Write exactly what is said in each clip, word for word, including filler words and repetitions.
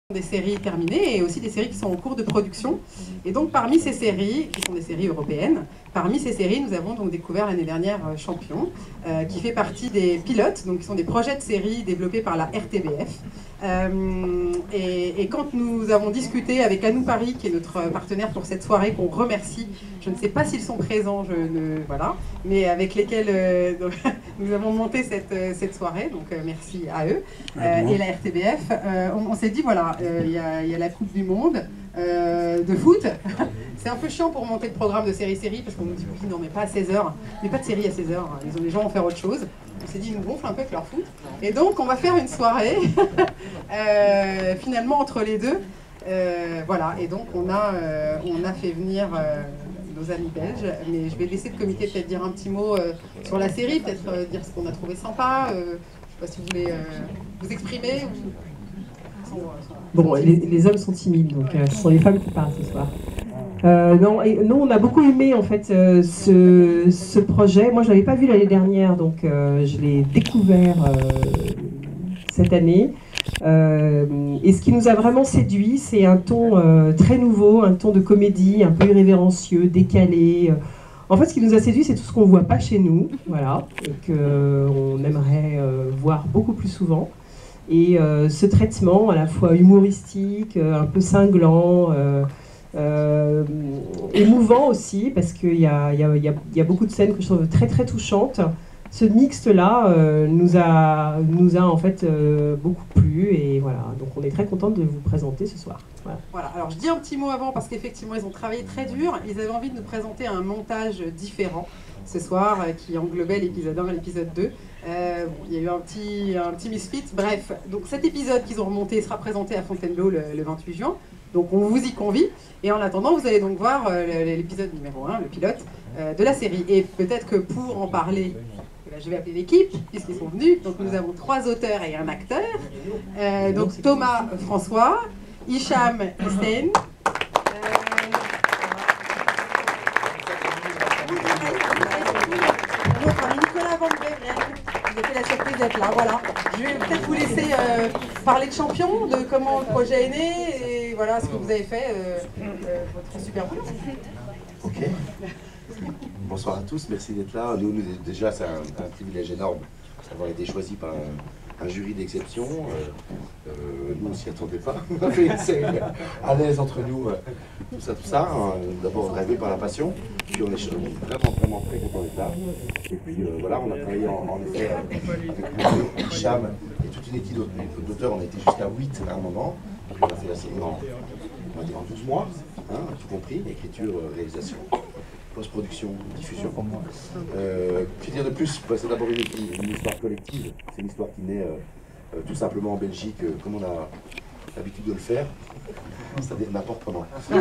des séries terminées et aussi des séries qui sont en cours de production. Et donc parmi ces séries, qui sont des séries européennes, parmi ces séries, nous avons donc découvert l'année dernière euh, Champion, euh, qui fait partie des pilotes, donc qui sont des projets de séries développés par la R T B F. Euh, et, et quand nous avons discuté avec Anou Paris, qui est notre partenaire pour cette soirée, qu'on remercie, je ne sais pas s'ils sont présents, je ne, voilà, mais avec lesquels euh, donc, nous avons monté cette, cette soirée, donc euh, merci à eux, euh, et la R T B F. Euh, on on s'est dit, voilà, il euh, y, y a la Coupe du Monde euh, de foot. C'est un peu chiant pour monter le programme de série-série, parce qu'on nous dit, oui, non, mais pas à seize heures, mais pas de série à seize heures, ils ont, les gens vont faire autre chose. On s'est dit, ils nous gonflent un peu avec leur foot. Et donc, on va faire une soirée, euh, finalement, entre les deux. Euh, voilà, et donc, on a, euh, on a fait venir euh, nos amis belges. Mais je vais laisser le comité peut-être dire un petit mot euh, sur la série, peut-être euh, dire ce qu'on a trouvé sympa. Euh, je ne sais pas si vous voulez euh, vous exprimer. Ou... Sont, sont... Bon, les, les hommes sont timides, donc euh, ce sont les femmes qui parlent ce soir. Euh, non, et, nous on a beaucoup aimé en fait euh, ce, ce projet. Moi je l'avais pas vu l'année dernière, donc euh, je l'ai découvert euh, cette année. Euh, et ce qui nous a vraiment séduit, c'est un ton euh, très nouveau, un ton de comédie, un peu irrévérencieux, décalé. En fait, ce qui nous a séduit, c'est tout ce qu'on voit pas chez nous, voilà, et qu'on aimerait euh, voir beaucoup plus souvent. Et euh, ce traitement à la fois humoristique, euh, un peu cinglant, euh, euh, émouvant aussi, parce qu'il y a, y, a, y, a, y a beaucoup de scènes que je trouve très très touchantes. Ce mixte-là euh, nous, a, nous a en fait euh, beaucoup plu, et voilà, donc on est très contente de vous présenter ce soir. Voilà. Voilà, alors je dis un petit mot avant, parce qu'effectivement ils ont travaillé très dur, ils avaient envie de nous présenter un montage différent ce soir, euh, qui englobait l'épisode un et l'épisode deux. Euh, bon, il y a eu un petit, un petit misfit, bref. Donc cet épisode qu'ils ont remonté sera présenté à Fontainebleau le, le vingt-huit juin. Donc on vous y convie. Et en attendant, vous allez donc voir euh, l'épisode numéro un, le pilote, euh, de la série. Et peut-être que pour en parler, eh bien, je vais appeler l'équipe, puisqu'ils sont venus. Donc nous avons trois auteurs et un acteur. Euh, donc Thomas François, Hicham Hussein. Vous avez fait la surprise d'être là, voilà. Je vais peut-être vous laisser euh, parler de Champion, de comment le projet est né, et voilà ce que vous avez fait, euh, euh, votre super boulot. Ok. Bonsoir à tous, merci d'être là. Nous, nous déjà, c'est un, un privilège énorme d'avoir été choisi par un, un jury d'exception. Euh, euh, nous, on s'y attendait pas. On a fait une série à l'aise entre nous, euh, tout ça, tout ça. Hein. D'abord rêvé par la passion, puis on est vraiment, vraiment très content d'être là. Et puis euh, voilà, on a travaillé en, en effet avec Hicham et toute une équipe d'auteurs. On a été jusqu'à huit à un moment. Puis on a fait la série en, on va dire en douze mois, hein, tout compris, écriture, réalisation, post-production, diffusion. Euh, que dire de plus? C'est d'abord une, une histoire collective. C'est une histoire qui naît euh, euh, tout simplement en Belgique, euh, comme on a l'habitude de le faire, c'est-à-dire n'importe comment. euh,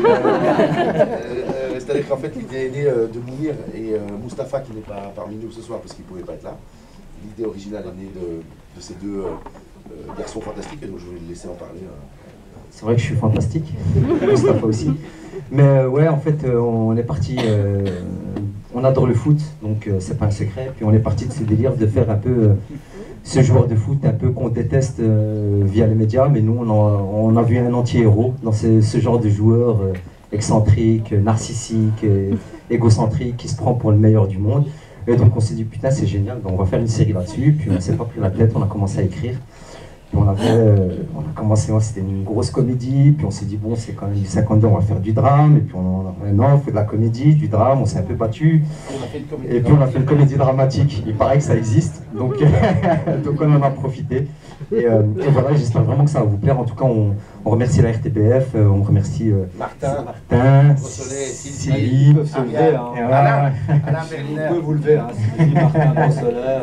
euh, c'est-à-dire qu'en fait, l'idée est née euh, de Mounir et euh, Mustapha, qui n'est pas parmi nous ce soir parce qu'il ne pouvait pas être là. L'idée originale est née de, de ces deux euh, euh, garçons fantastiques, et donc je voulais le laisser en parler. Euh. C'est vrai que je suis fantastique, Mustapha aussi. Mais euh, ouais, en fait, euh, on est parti, euh, on adore le foot, donc euh, c'est pas un secret. Puis on est parti de ce délire de faire un peu euh, ce joueur de foot un peu qu'on déteste euh, via les médias, mais nous on a, on a vu un anti-héros dans ce, ce genre de joueur euh, excentrique, narcissique, euh, égocentrique, qui se prend pour le meilleur du monde. Et donc on s'est dit putain c'est génial, on va faire une série là-dessus. Puis on s'est pas pris la tête, on a commencé à écrire. Puis on, avait, euh, on a commencé, c'était une grosse comédie, puis on s'est dit bon c'est quand même du cinquante-deux, on va faire du drame, et puis on a non, on fait de la comédie, du drame, on s'est un peu battu, et puis on a fait une comédie dramatique, il paraît que ça existe, donc, donc on en a profité, et, euh, et voilà, j'espère vraiment que ça va vous plaire. En tout cas on, on remercie la R T B F, euh, on remercie euh, Martin, Martin, Sylvie, ils peuvent se lever, hein. Alain, Alain, Alain Berliner, vous pouvez vous lever, hein, Sylvie, Martin, Brossolet,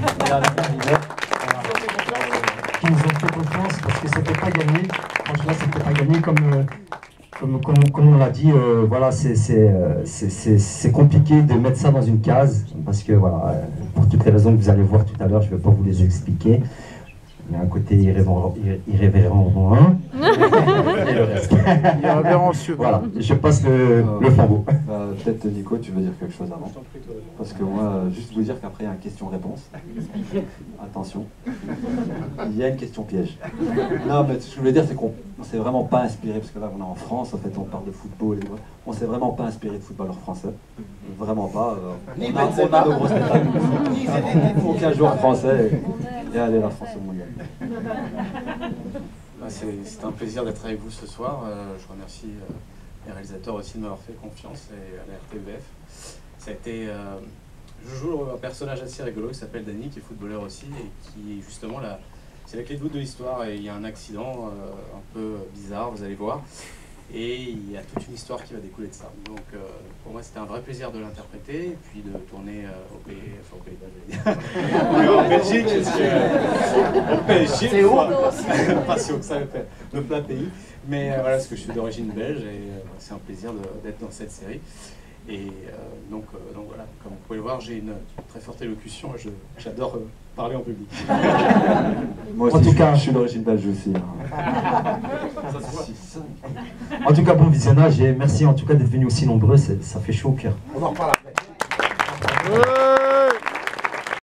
qui nous ont fait confiance parce que c'était pas gagné. Franchement, c'était pas gagné comme, euh, comme, comme, comme on l'a dit. Euh, voilà, c'est compliqué de mettre ça dans une case parce que voilà, euh, pour toutes les raisons que vous allez voir tout à l'heure, je ne vais pas vous les expliquer. Il y a un côté irrévérent, irrévérent hein. Et le reste. Irrévérencieux. Voilà, je passe le, le flambeau. Euh, peut-être Nico, tu veux dire quelque chose avant? Parce que moi, euh, juste vous dire qu'après il y a une question-réponse. Attention. Il y a une question piège. Non, mais ce que je voulais dire, c'est qu'on ne s'est vraiment pas inspiré, parce que là on est en France, en fait on parle de football, et on s'est vraiment pas inspiré de footballeurs français. Vraiment pas. Euh, on, a, on a de grosses têtes. Aucun joueur français. Et, et allez, la France au mondial. C'est un plaisir d'être avec vous ce soir. Euh, je remercie euh, les réalisateurs aussi de m'avoir fait confiance et à la R T V F. Ça a été, euh, je joue un personnage assez rigolo qui s'appelle Danny, qui est footballeur aussi et qui justement là, c'est la clé de voûte de l'histoire. Et il y a un accident euh, un peu bizarre, vous allez voir. Et il y a toute une histoire qui va découler de ça. Donc euh, pour moi c'était un vrai plaisir de l'interpréter et puis de tourner euh, au pays, enfin au Pays-Bas, j'allais dire. En Belgique, parce que euh, au P S G, c'est haut, pas si haut que ça, le plat pays. Mais euh, voilà, parce que je suis d'origine belge et euh, c'est un plaisir d'être dans cette série. Et euh, donc, euh, donc voilà, comme vous pouvez le voir, j'ai une très forte élocution et j'adore euh, parler en public. Moi aussi, en tout cas, je suis d'origine belge aussi. Hein. Ça se voit. En tout cas, bon visionnage et merci en tout cas d'être venus aussi nombreux, ça fait chaud au cœur. On en reparle après.